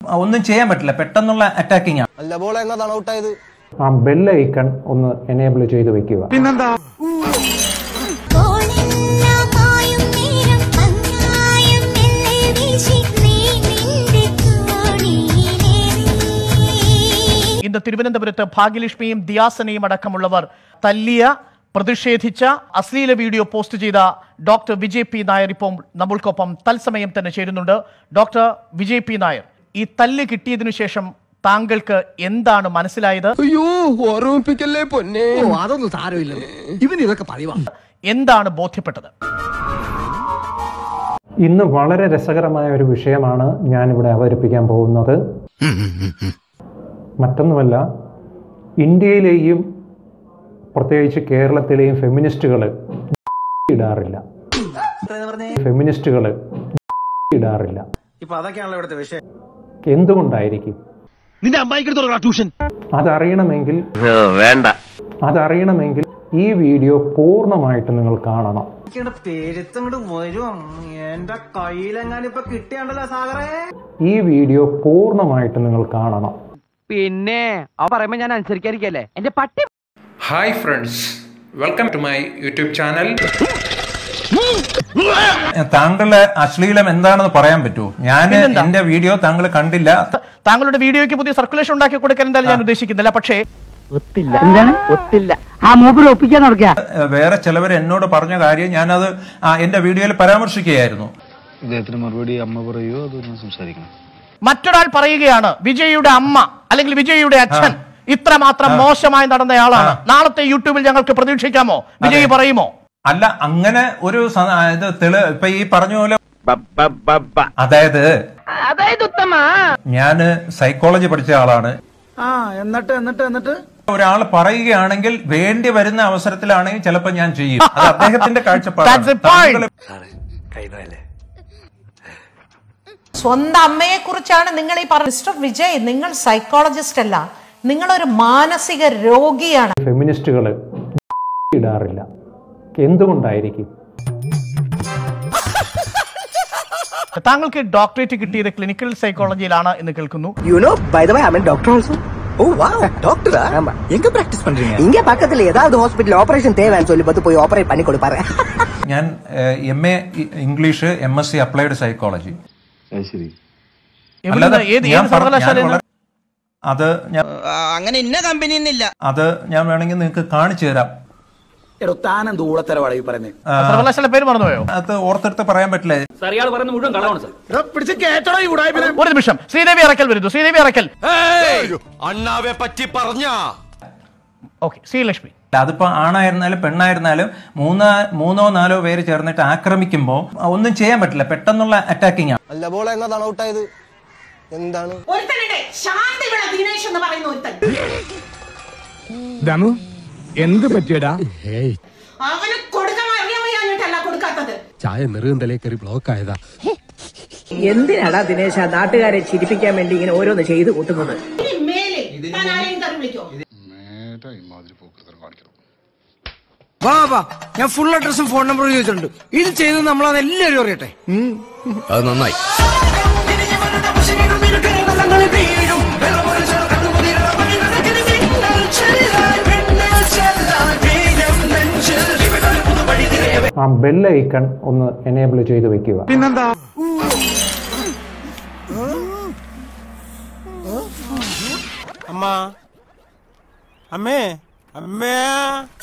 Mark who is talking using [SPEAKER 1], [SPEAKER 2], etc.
[SPEAKER 1] ഒന്നും ചെയ്യാൻ പറ്റില്ല, പെട്ടെന്നുള്ള അറ്റാക്കിംഗ് ആണ്.
[SPEAKER 2] അല്ല ബോൾ എന്നതാണ് ഔട്ടായത്?
[SPEAKER 3] ആ ബെൽ ഐക്കൺ ഒന്ന് എനേബിൾ ചെയ്ത് വെക്കുക.
[SPEAKER 4] പിന്നെന്താ
[SPEAKER 5] ഇന്ന് തിരുവനന്തപുരത്ത് ഭാഗ്യലക്ഷ്മിയും ദിയാസനയും അടക്കമുള്ളവർ തല്ലിയ, പ്രതിഷേധിച്ച, അശ്ലീല വീഡിയോ പോസ്റ്റ് ചെയ്ത ഡോക്ടർ വിജയ് പി നായർ ഇപ്പോൾ നമ്മൾക്കൊപ്പം തത്സമയം തന്നെ ചേരുന്നുണ്ട്. ഡോക്ടർ വിജയ് പി നായർ, ഈ തല്ല് കിട്ടിയതിനു ശേഷം താങ്കൾക്ക് എന്താണ് മനസ്സിലായത്?
[SPEAKER 2] അതൊന്നും സാരമില്ല, ഇവന് ഇതൊക്കെ പറയുവാ.
[SPEAKER 5] എന്താണ് ബോധ്യപ്പെട്ടത്?
[SPEAKER 3] ഇന്ന് വളരെ രസകരമായ ഒരു വിഷയമാണ് ഞാനിവിടെ അവതരിപ്പിക്കാൻ പോകുന്നത്. മറ്റൊന്നുമല്ല, ഇന്ത്യയിലെയും പ്രത്യേകിച്ച് കേരളത്തിലെയും ഫെമിനിസ്റ്റുകൾ ഇടാറില്ല. എന്തുകൊണ്ടായിരിക്കും? അതറിയണമെങ്കിൽ ഈ വീഡിയോ പൂർണ്ണമായിട്ട് നിങ്ങൾ കാണണം. ഈ വീഡിയോ പൂർണ്ണമായിട്ട് നിങ്ങൾ കാണണം.
[SPEAKER 6] പിന്നെ അവ പറയുമ്പോ ഞാൻ അനുസരിക്കാതിരിക്കല്ലേ എന്റെ പട്ടി.
[SPEAKER 1] Hi friends, welcome to my YouTube channel. താങ്കളുടെ അശ്ലീലം എന്താണെന്ന് പറയാൻ പറ്റുമോ? ഞാൻ എന്റെ വീഡിയോ താങ്കൾ കണ്ടില്ല.
[SPEAKER 5] താങ്കളുടെ വീഡിയോയ്ക്ക് പുതിയ സർക്കുലേഷൻ ഉണ്ടാക്കി കൊടുക്കാൻ എന്തായാലും ഞാൻ ഉദ്ദേശിക്കുന്നില്ല. പക്ഷേ
[SPEAKER 1] വേറെ ചിലവർ എന്നോട് പറഞ്ഞ കാര്യം ഞാനത് എന്റെ വീഡിയോയിൽ പരാമർശിക്കുകയായിരുന്നു.
[SPEAKER 5] മറ്റൊരാൾ പറയുകയാണ് വിജയിയുടെ അമ്മ അല്ലെങ്കിൽ വിജയിയുടെ അച്ഛൻ ഇത്രമാത്രം മോശമായി നടന്നയാളാണ്. നാളത്തെ യൂട്യൂബിൽ ഞങ്ങൾക്ക് പ്രതീക്ഷിക്കാമോ? വിജയ് പറയുമോ?
[SPEAKER 1] അല്ല, അങ്ങനെ ഒരു ഇപ്പൊ ഈ പറഞ്ഞ പോലെ, അതായത് ഞാന് സൈക്കോളജി പഠിച്ച ആളാണ്.
[SPEAKER 4] എന്നിട്ട്
[SPEAKER 1] ഒരാൾ പറയുകയാണെങ്കിൽ വേണ്ടി വരുന്ന അവസരത്തിലാണെങ്കിൽ ചിലപ്പോ ഞാൻ ചെയ്യും. അത് അദ്ദേഹത്തിന്റെ കാഴ്ചപ്പാട്.
[SPEAKER 7] സ്വന്തം അമ്മയെ കുറിച്ചാണ് നിങ്ങൾ ഈ പറഞ്ഞത്. മിസ്റ്റർ വിജയ്, നിങ്ങൾ സൈക്കോളജിസ്റ്റ് അല്ല, നിങ്ങളൊരു മാനസിക രോഗിയാണ്.
[SPEAKER 3] ഫെമിനിസ്റ്റുകൾ ഇടാറില്ല. എന്തുകൊണ്ടായിരിക്കും?
[SPEAKER 5] താങ്കൾക്ക് ഡോക്ടറേറ്റ് കിട്ടിയത് ക്ലിനിക്കൽ സൈക്കോളജിയിലാണ് എന്ന് കേൾക്കുന്നു.
[SPEAKER 2] எங்க பிராக்டிஸ் பண்றீங்க? இங்க பக்கத்துல ஏதாவது ஹாஸ்பிடல் ஆபரேஷன் தேவைன்னு சொல்லி பார்த்து போய் ஆபரேட் பண்ணி கொடுப்பாரு.
[SPEAKER 1] ഞാൻ MA English, MSc applied psychology. അത്
[SPEAKER 2] അങ്ങനെ ഇന്ന കമ്പനി
[SPEAKER 1] അത് ഞാൻ വേണമെങ്കിൽ നിങ്ങൾക്ക് കാണിച്ചു തരാം.
[SPEAKER 5] സർവകലാശാല പേര് മറന്നുപോയോ?
[SPEAKER 1] അത് ഓർത്തെടുത്ത് പറയാൻ പറ്റില്ല.
[SPEAKER 5] ഒരു നിമിഷം, ശ്രീദേവി അറക്കൽ വരുന്നു. ശ്രീദേവി അറക്കൽ. ഓക്കെ, ശ്രീലക്ഷ്മി.
[SPEAKER 1] അതിപ്പോ ആണായിരുന്നാലും പെണ്ണായിരുന്നാലും മൂന്നോ നാലോ പേര് ചേർന്നിട്ട് ആക്രമിക്കുമ്പോ ഒന്നും ചെയ്യാൻ പറ്റില്ല, പെട്ടെന്നുള്ള അറ്റാക്കിംഗ് ആണ്.
[SPEAKER 2] അല്ല ബോൾ എന്നതാണ് ഔട്ടായത്? എന്താണ്
[SPEAKER 4] എന്ത് പറ്റിയടാ?
[SPEAKER 8] ചായ നെറുകന്തലേ കയറി ബ്ലോക്ക് ആയതാ.
[SPEAKER 6] എന്തിനാടാ ദിനേശ നാട്ടുകാരെ ചിരിപ്പിക്കാൻ വേണ്ടി ഇങ്ങനെ ഓരോന്ന് ചെയ്തു കൂട്ടുന്നത്?
[SPEAKER 2] ഞാൻ ഫുൾ അഡ്രസ്സും ഫോൺ നമ്പറും ചോദിച്ചിട്ടുണ്ട്. ഇത് ചെയ്ത് നമ്മളത് എല്ലാവരും അറിയട്ടെ.
[SPEAKER 8] അത് നന്നായി.
[SPEAKER 3] ആ ബെൽ ഐക്കൺ ഒന്ന് എനേബിൾ ചെയ്ത് വെക്കുക.
[SPEAKER 4] പിന്നെന്താ
[SPEAKER 2] അമ്മ, അമ്മേ, അമ്മേ.